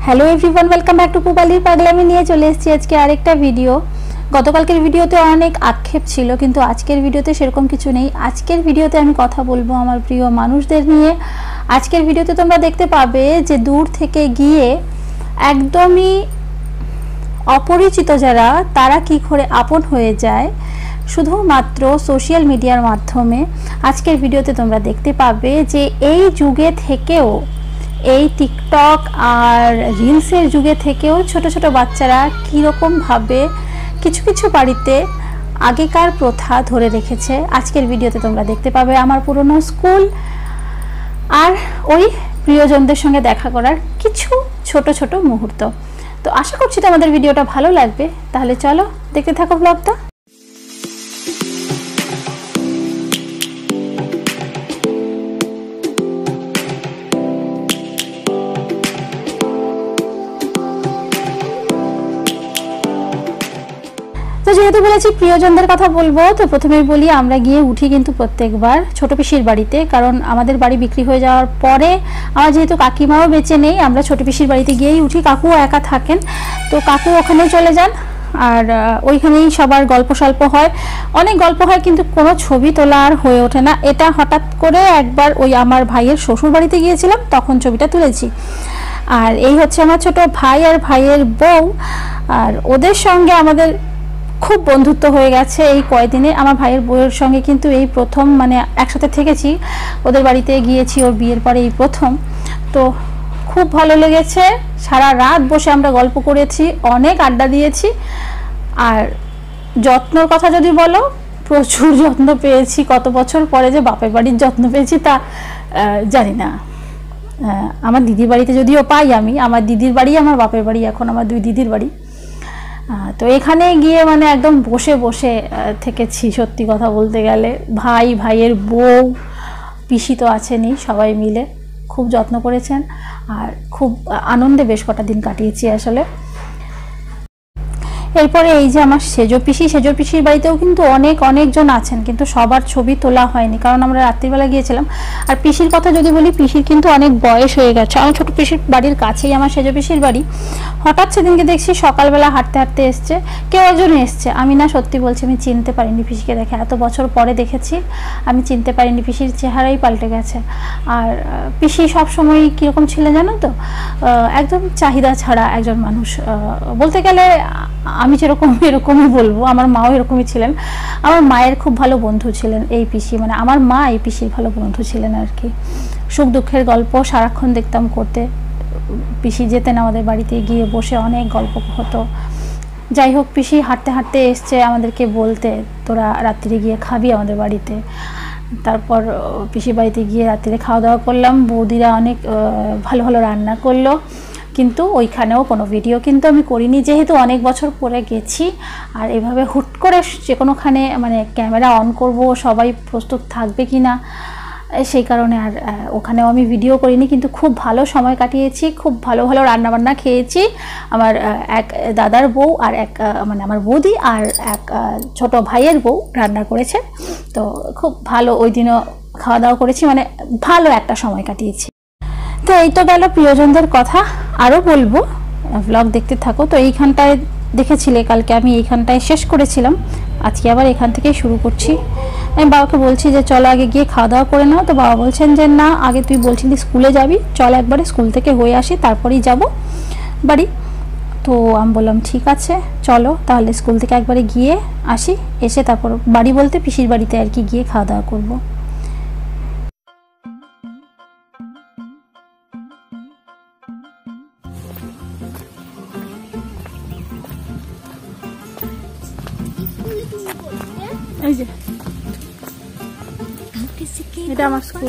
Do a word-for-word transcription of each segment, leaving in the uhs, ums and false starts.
Hello everyone, welcome back to পুপালির পাগলামি নিয়ে চলে এসেছি আজকে আরেকটা ভিডিও। গতকালকের ভিডিওতে অনেক আক্ষেপ ছিল, কিন্তু আজকের ভিডিওতে সেরকম কিছু নেই। আজকের ভিডিওতে আমি কথা বলবো আমার প্রিয় মানুষদের নিয়ে। আজকের ভিডিওতে তোমরা দেখতে পাবে যে দূর থেকে গিয়ে একদমই অপরিচিত যারা, তারা কি করে আপন হয়ে যায় শুধুমাত্র সোশ্যাল মিডিয়ার মাধ্যমে। আজকের ভিডিওতে তোমরা দেখতে পাবে যে এই যুগে থেকেও, এই টিকটক আর রিলসের যুগে থেকেও ছোট ছোট বাচ্চারা কীরকমভাবে কিছু কিছু বাড়িতে আগেকার প্রথা ধরে রেখেছে। আজকের ভিডিওতে তোমরা দেখতে পাবে আমার পুরনো স্কুল আর ওই প্রিয়জনদের সঙ্গে দেখা করার কিছু ছোট ছোট মুহূর্ত। তো আশা করছি তোমাদের ভিডিওটা ভালো লাগবে, তাহলে চলো দেখতে থাকো ব্লগটা। তো যেহেতু বলেছি প্রিয়জনদের কথা বলবো, তো প্রথমেই বলি আমরা গিয়ে উঠি কিন্তু প্রত্যেকবার ছোট পিসির বাড়িতে, কারণ আমাদের বাড়ি বিক্রি হয়ে যাওয়ার পরে আমার যেহেতু কাকিমাও বেঁচে নেই, আমরা ছোট পিসির বাড়িতে গিয়েই উঠি। কাকুও একা থাকেন, তো কাকু ওখানে চলে যান আর ওইখানেই সবার গল্প সল্প হয়, অনেক গল্প হয়, কিন্তু কোনো ছবি তোলা আর হয়ে ওঠে না। এটা হঠাৎ করে একবার ওই আমার ভাইয়ের শ্বশুর বাড়িতে গিয়েছিলাম, তখন ছবিটা তুলেছি। আর এই হচ্ছে আমার ছোট ভাই আর ভাইয়ের বউ, আর ওদের সঙ্গে আমাদের খুব বন্ধুত্ব হয়ে গেছে এই কয়দিনে। আমার ভাইয়ের বউয়ের সঙ্গে কিন্তু এই প্রথম, মানে একসাথে থেকেছি, ওদের বাড়িতে গিয়েছি ওর বিয়ের পরে এই প্রথম। তো খুব ভালো লেগেছে, সারা রাত বসে আমরা গল্প করেছি, অনেক আড্ডা দিয়েছি। আর যত্নর কথা যদি বলো, প্রচুর যত্ন পেয়েছি। কত বছর পরে যে বাপের বাড়ির যত্ন পেয়েছি তা জানি না। আমার দিদির বাড়িতে যদিও পাই আমি, আমার দিদির বাড়ি আমার বাপের বাড়ি, এখন আমার দুই দিদির বাড়ি। তো এখানে গিয়ে মানে একদম বসে বসে থেকেছি সত্যি কথা বলতে গেলে। ভাই, ভাইয়ের বউ, পিসি তো আছেনই, সবাই মিলে খুব যত্ন করেছেন আর খুব আনন্দে বেশ কটা দিন কাটিয়েছি আসলে। এরপরে এই যে আমার সেজো পিসি, সেজো পিসির বাড়িতেও কিন্তু অনেক অনেকজন আছেন, কিন্তু সবার ছবি তোলা হয়নি কারণ আমরা রাত্রিবেলা গিয়েছিলাম। আর পিসির কথা যদি বলি, পিসির কিন্তু অনেক বয়স হয়ে গেছে। আমার ছোটো পিসির বাড়ির কাছেই আমার সেজো পিসির বাড়ি। হঠাৎ সেদিনকে দেখছি সকালবেলা হাঁটতে হাঁটতে এসছে, কেউ একজন এসছে। আমি না সত্যি বলছি, আমি চিনতে পারিনি পিসিকে দেখে, এত বছর পরে দেখেছি, আমি চিনতে পারিনি। পিসির চেহারাই পাল্টে গেছে। আর পিসি সবসময় কীরকম ছিল জানো তো, একদম চাহিদা ছাড়া একজন মানুষ। বলতে গেলে আমি যেরকম এরকমই বলবো, আমার মাও এরকমই ছিলেন। আমার মায়ের খুব ভালো বন্ধু ছিলেন এই পিসি, মানে আমার মা এই পিসির ভালো বন্ধু ছিলেন আর কি। সুখ দুঃখের গল্প সারাক্ষণ দেখতাম করতে। পিসি যেতেন আমাদের বাড়িতে, গিয়ে বসে অনেক গল্প হতো। যাই হোক, পিসি হাঁটতে হাঁটতে এসছে আমাদেরকে বলতে, তোরা রাত্রিরে গিয়ে খাবি আমাদের বাড়িতে। তারপর পিসির বাড়িতে গিয়ে রাত্রিরে খাওয়া দাওয়া করলাম। বৌদিরা অনেক ভালো ভালো রান্না করলো, কিন্তু ওইখানেও কোনো ভিডিও কিন্তু আমি করিনি, যেহেতু অনেক বছর পরে গেছি। আর এভাবে হুট করে যে কোনোখানে মানে ক্যামেরা অন করব, সবাই প্রস্তুত থাকবে কি না, সেই কারণে আর ওখানেও আমি ভিডিও করিনি। কিন্তু খুব ভালো সময় কাটিয়েছি, খুব ভালো ভালো রান্নাবান্না খেয়েছি। আমার এক দাদার বউ আর এক মানে আমার বৌদি আর এক ছোট ভাইয়ের বউ রান্না করেছে, তো খুব ভালো ওই দিনও খাওয়া দাওয়া করেছি, মানে ভালো একটা সময় কাটিয়েছি। তো এই তো গেল প্রিয়জনদের কথা, আরও বলবো, ব্লগ দেখতে থাকো। তো এইখানটায় দেখেছিলে কালকে আমি এইখানটায় শেষ করেছিলাম, আজকে আবার এখান থেকেই শুরু করছি। আমি বাবাকে বলছি যে চলো আগে গিয়ে খাওয়া দাওয়া করে নাও, তো বাবা বলছেন যে না, আগে তুই বলছিলি স্কুলে যাবি, চল একবারে স্কুল থেকে হয়ে আসি, তারপরেই যাব বাড়ি। তো আমি বললাম ঠিক আছে চলো তাহলে স্কুল থেকে একবারে গিয়ে আসি, এসে তারপর বাড়ি বলতে পিসির বাড়িতে আর কি গিয়ে খাওয়া দাওয়া করবো। এটা আমার স্কুল।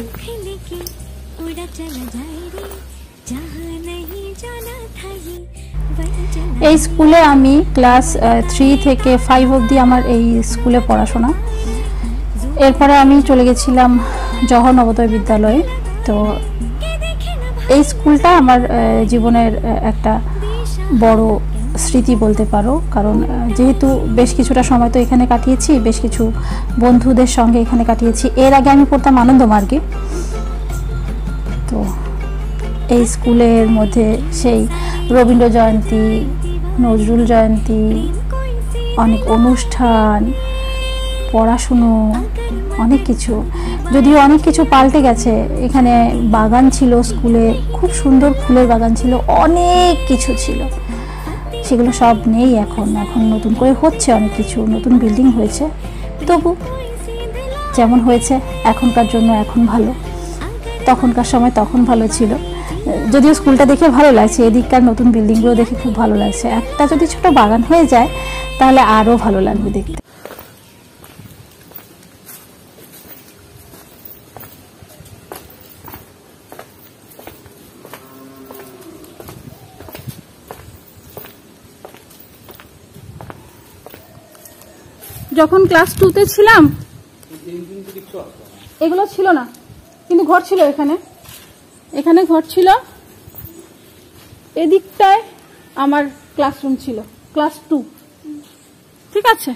এই স্কুলে আমি ক্লাস থ্রি থেকে ফাইভ অবধি আমার এই স্কুলে পড়াশোনা। এরপরে আমি চলে গেছিলাম জওহর নবোদয় বিদ্যালয়ে। তো এই স্কুলটা আমার জীবনের একটা বড় স্মৃতি বলতে পারো, কারণ যেহেতু বেশ কিছুটা সময় তো এখানে কাটিয়েছি, বেশ কিছু বন্ধুদের সঙ্গে এখানে কাটিয়েছি। এর আগে আমি পড়তাম আনন্দমার্গে, তো এই স্কুলের মধ্যে সেই রবীন্দ্র জয়ন্তী, নজরুল জয়ন্তী, অনেক অনুষ্ঠান, পড়াশুনো, অনেক কিছু। যদিও অনেক কিছু পাল্টে গেছে। এখানে বাগান ছিল স্কুলে, খুব সুন্দর ফুলের বাগান ছিল, অনেক কিছু ছিল, সেগুলো সব নেই এখন। এখন নতুন করে হচ্ছে অনেক কিছু, নতুন বিল্ডিং হয়েছে। তবু যেমন হয়েছে এখনকার জন্য এখন ভালো, তখনকার সময় তখন ভালো ছিল। যদিও স্কুলটা দেখে ভালো লাগছে, এদিককার নতুন বিল্ডিংগুলো দেখে খুব ভালো লাগছে। একটা যদি ছোট বাগান হয়ে যায় তাহলে আরও ভালো লাগবে দেখতে। যখন ক্লাস টুতে ছিলাম এগুলো ছিল না, কিন্তু ঘর ছিল এখানে, এখানে ঘর ছিল, এদিকটায় আমার ক্লাসরুম ছিল, ক্লাস টু। ঠিক আছে,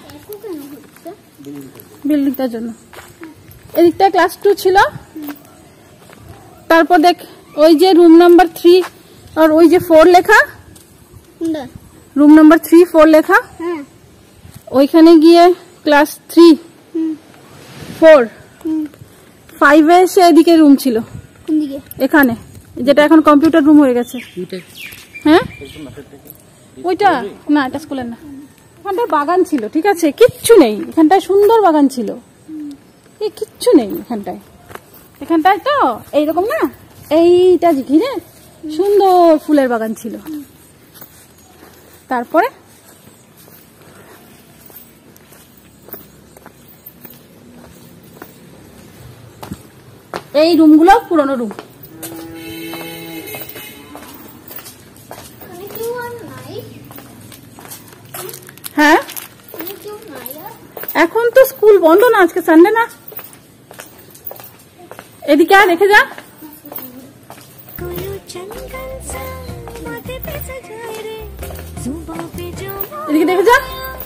বিল্ডিংটার জন্য এদিকটায় ক্লাস টু ছিল। তারপর দেখ ওই যে রুম নাম্বার থ্রি আর ওই যে ফোর লেখা, রুম নাম্বার থ্রি ফোর লেখা, ওইখানে গিয়ে ক্লাস থ্রি ফোর ফাইভে এসে এদিকে রুম ছিল, এখানে যেটা এখন কম্পিউটার রুম হয়ে গেছে। হ্যাঁ ওইটা না, এটা স্কুলের না। এখানটায় বাগান ছিল, ঠিক আছে, কিচ্ছু নেই এখানটায়, সুন্দর বাগান ছিল, এই কিচ্ছু নেই এখানটায়। এখানটায় তো এইরকম না, এইটা ঘিরে সুন্দর ফুলের বাগান ছিল। তারপরে এই রুমগুলো পুরনো রুম। হ্যাঁ এখন তো স্কুল বন্ধ না, আজকে সানডে না। এদিকে আর রেখে যা, এদিকে দেখে যা।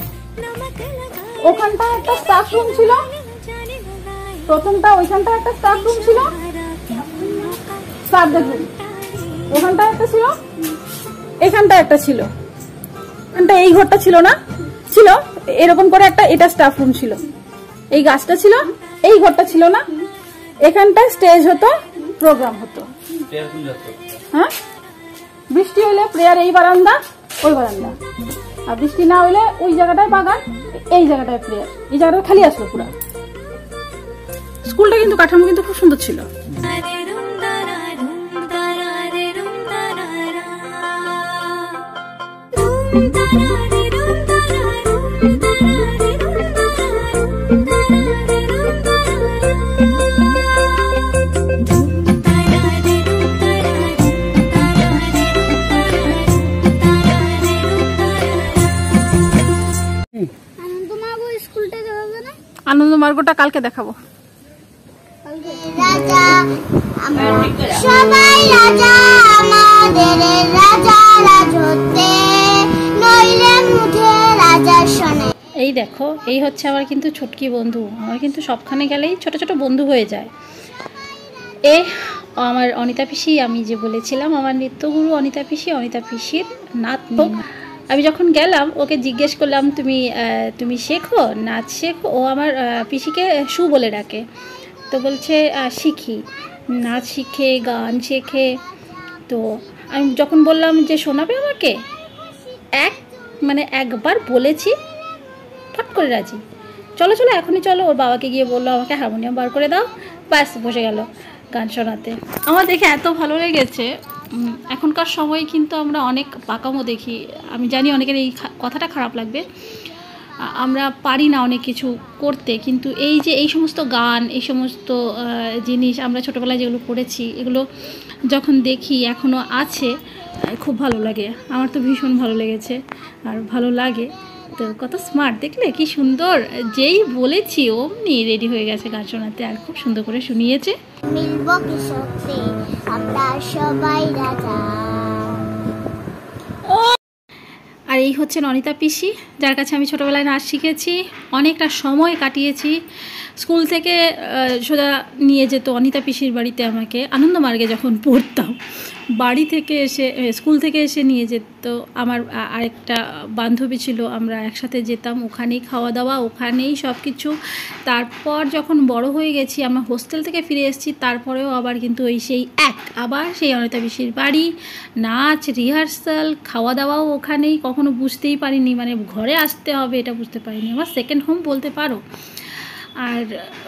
ওখানটা একটা স্টাফ রুম ছিল, প্রথমটা ওইখানটা একটা স্টাফ রুম ছিল, স্টাফ রুম ওখানটা একটা ছিল, এখানটা একটা ছিল, এখানটা এই ঘরটা ছিল না, ছিল এরকম করে একটা, এটা স্টাফ রুম ছিল, এই গাছটা ছিল, এই ঘরটা ছিল না, এখানটা স্টেজ হতো, প্রোগ্রাম হতো। হ্যাঁ বৃষ্টি হইলে প্রেয়ার এই বারান্দা ওই বারান্দা, আর বৃষ্টি না হইলে ওই জায়গাটায় বাগান, এই জায়গাটায় প্রেয়ার, এই জায়গাটা খালি আসলো পুরা। স্কুলটা কিন্তু কাঠামো কিন্তু খুব সুন্দর ছিল। আনন্দমার্গটা কালকে দেখাবো। রাজা সবাই রাজা, আমাদের রাজা রাজতে নইলে মুখে রাজার শোনে। এই দেখো, এই হচ্ছে আমার কিন্তু ছুটকি বন্ধু। আমার কিন্তু সবখানে গেলেই ছোট ছোট বন্ধু হয়ে যায়। এ আমার অনিতা পিসি, আমি যে বলেছিলাম আমার নৃত্যগুরু অনিতা পিসি, অনিতা পিসির নাতনি। আমি যখন গেলাম ওকে জিজ্ঞেস করলাম তুমি তুমি শেখো, নাচ শেখো? ও আমার পিসিকে সু বলে ডাকে। তো বলছে শিখি, নাচ শিখে, গান শেখে। তো আমি যখন বললাম যে শোনাবে আমাকে, এক মানে একবার বলেছি ফট করে রাজি, চলো চলো এখনই চলো। ওর বাবাকে গিয়ে বললো আমাকে হারমোনিয়াম বার করে দাও, ব্যাস বসে গেল গান শোনাতে। আমার দেখে এত ভালো লেগেছে। এখনকার সময় কিন্তু আমরা অনেক পাকামো দেখি, আমি জানি অনেকের এই কথাটা খারাপ লাগবে, আমরা পারি না অনেক কিছু করতে, কিন্তু এই যে এই সমস্ত গান, এই সমস্ত জিনিস আমরা ছোটোবেলায় যেগুলো করেছি, এগুলো যখন দেখি এখনও আছে, খুব ভালো লাগে। আমার তো ভীষণ ভালো লেগেছে আর ভালো লাগে। তো কত স্মার্ট দেখলে, কি সুন্দর, যেই বলেছি অমনি রেডি হয়ে গেছে গান শোনাতে, আর খুব সুন্দর করে শুনিয়েছে। আর এই হচ্ছেন অনিতা পিসি, যার কাছে আমি ছোটোবেলায় নাচ শিখেছি, অনেকটা সময় কাটিয়েছি। স্কুল থেকে সোজা নিয়ে যেত অনিতা পিসির বাড়িতে আমাকে, আনন্দমার্গে যখন পড়তাম। বাড়ি থেকে এসে স্কুল থেকে এসে নিয়ে যেত আমার আরেকটা বান্ধবী ছিল, আমরা একসাথে যেতাম, ওখানেই খাওয়া দাওয়া, ওখানেই সব কিছু। তারপর যখন বড় হয়ে গেছি, আমরা হোস্টেল থেকে ফিরে এসেছি, তারপরেও আবার কিন্তু ওই সেই এক আবার সেই অনিতা পিসির বাড়ি, নাচ, রিহার্সাল, খাওয়া দাওয়াও ওখানেই। কখনো বুঝতেই পারিনি মানে ঘরে আসতে হবে এটা বুঝতে পারিনি, আমার সেকেন্ড হোম বলতে পারো। আর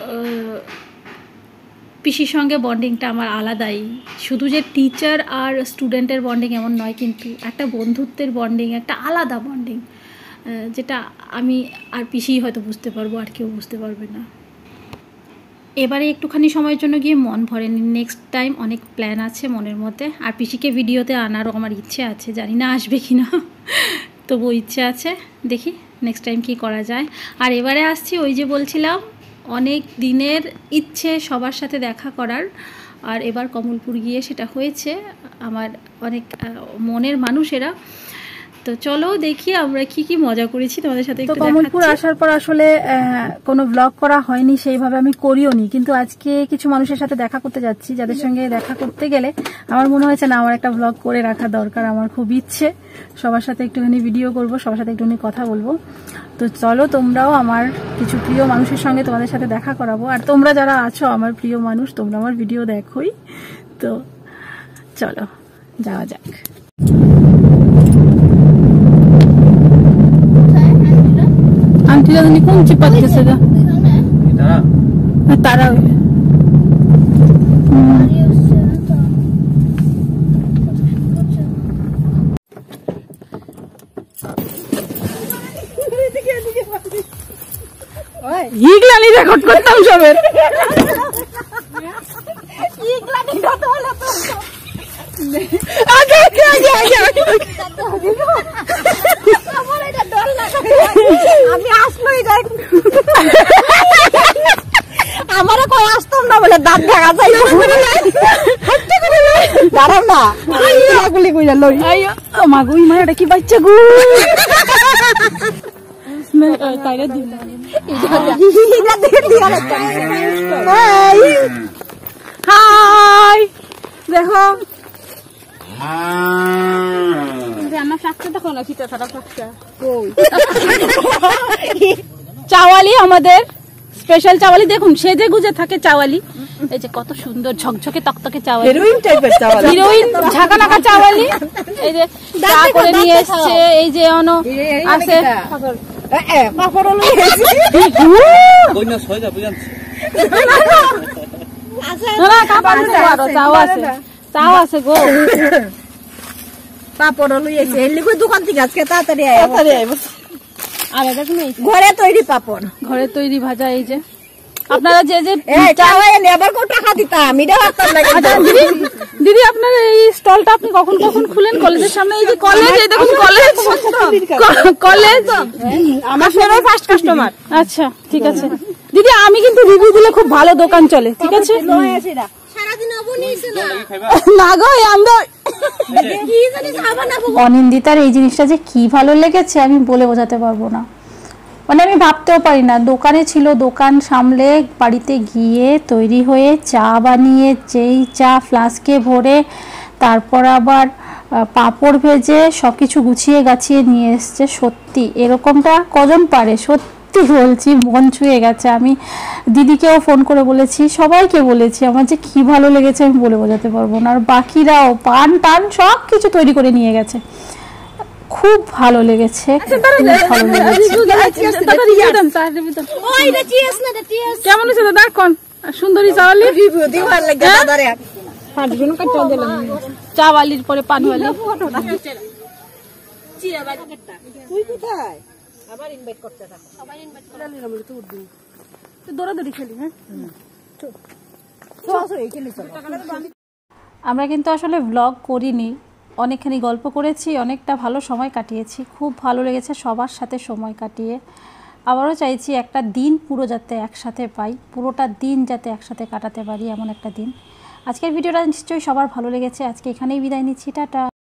পিসির সঙ্গে বন্ডিংটা আমার আলাদাই, শুধু যে টিচার আর স্টুডেন্টের বন্ডিং এমন নয়, কিন্তু একটা বন্ধুত্বের বন্ডিং, একটা আলাদা বন্ডিং, যেটা আমি আর পিসি হয়তো বুঝতে পারবো, আর কেউ বুঝতে পারবে না। এবারে একটুখানি সময়ের জন্য গিয়ে মন ভরেনি, নেক্সট টাইম অনেক প্ল্যান আছে মনের মধ্যে। আর পিসিকে ভিডিওতে আনারও আমার ইচ্ছে আছে, জানি না আসবে কি না, তবুও ইচ্ছে আছে, দেখি নেক্সট টাইম কী করা যায়। আর এবারে আসছি ওই যে বলছিলাম অনেক দিনের ইচ্ছে সবার সাথে দেখা করার, আর এবার কমলপুর গিয়ে সেটা হয়েছে। আমার অনেক মনের মানুষেরা, তো চলো দেখি আমরা কি কি মজা করেছি তোমাদের সাথে। তো কমলপুর আসার পর আসলে কোনো ব্লগ করা হয়নি, সেইভাবে আমি করিও নি, কিন্তু আজকে কিছু মানুষের সাথে দেখা করতে যাচ্ছি, যাদের সঙ্গে দেখা করতে গেলে আমার মনে হয়েছে না আমার একটা ব্লগ করে রাখা দরকার। আমার খুব ইচ্ছে সবার সাথে একটুখানি ভিডিও করব, সবার সাথে একটুখানি কথা বলবো। তো চলো তোমরাও আমার কিছু প্রিয় মানুষের সঙ্গে তোমাদের সাথে দেখা করাবো। আর তোমরা যারা আছো আমার প্রিয় মানুষ, তোমরা আমার ভিডিও দেখোই, তো চলো যাওয়া যাক। আন্টিরা জানি কোন চিপাত গেছে গা, তারা ইগলানি রেকর্ড করতাম সবের, আগে আগে আগে আগে আমি আসলোই যাই, আমারও কই আসতাম না বলে দাঁত ঢাকা যাই, দাঁড়াও না গুলি কইরা লই মা গুই মা এটা কি বাচ্চা গু তাইরা দিন হাই দেখো চাওয়ালি আমাদের স্পেশাল চাওয়ালি, দেখুন সেজে গুজে থাকে চাওয়ালি, এই যে কত সুন্দর ঝকঝকে তকতকে চাওয়ালি, হিরোইন টাইপের চাওয়ালি, হিরোইন ঝাঁকানাকা চাওয়ালি, এই যে চা করে নিয়ে এসছে, এই যে অন আছে চাও আছে গো, পাপড় লইয়েছে দোকান থেকে আজকে তাড়াতাড়ি ঘরে তৈরি পাপড়, ঘরে তৈরি ভাজা। এই যে আপনারা যে যে টাকা দিতাম দিদি, আপনার এই স্টলটা আপনি কখন কখন খুলেন? কলেজের সামনে, এই যে কলেজ, এই দেখুন কলেজ, কলেজ আমার ফার্স্ট কাস্টমার। আচ্ছা ঠিক আছে দিদি, আমি কিন্তু রিভিউ দিলে খুব ভালো দোকান চলে, ঠিক আছে? অনিন্দিতার এই জিনিসটা যে কি ভালো লেগেছে আমি বলে বোঝাতে পারবো না, মানে আমি ভাবতেও পারি না। দোকানে ছিল, দোকান সামলে বাড়িতে গিয়ে তৈরি হয়ে চা বানিয়ে, যেই চা ফ্লাস্কে ভরে, তারপর আবার পাঁপড় ভেজে সব কিছু গুছিয়ে গাছিয়ে নিয়ে এসছে। সত্যি এরকমটা কজন পারে, সত্যি বলছি মন ছুঁয়ে গেছে। আমি দিদিকেও ফোন করে বলেছি, সবাইকে বলেছি, আমার যে কি ভালো লেগেছে আমি বলে বোঝাতে পারবো না। আর বাকিরাও পান টান সব কিছু তৈরি করে নিয়ে গেছে, খুব ভালো লেগেছে, কেমন আছে দাদা? কোন সুন্দরী চাওয়ালি, চাওয়ালির পরে পানওয়ালি, তুই কোথায়? আবার ইনভাইট করতে থাকো, সবাই ইনভাইট করে তো উঠবি, তো দৌড়াদৌড়ি খেলি। হ্যাঁ আমরা কিন্তু আসলে ব্লগ করিনি, অনেকখানি গল্প করেছি, অনেকটা ভালো সময় কাটিয়েছি, খুব ভালো লেগেছে সবার সাথে সময় কাটিয়ে। আবারও চাইছি একটা দিন পুরো যাতে একসাথে পাই, পুরোটা দিন যাতে একসাথে কাটাতে পারি, এমন একটা দিন। আজকের ভিডিওটা নিশ্চয়ই সবার ভালো লেগেছে, আজকে এখানেই বিদায় নিচ্ছি, টাটা।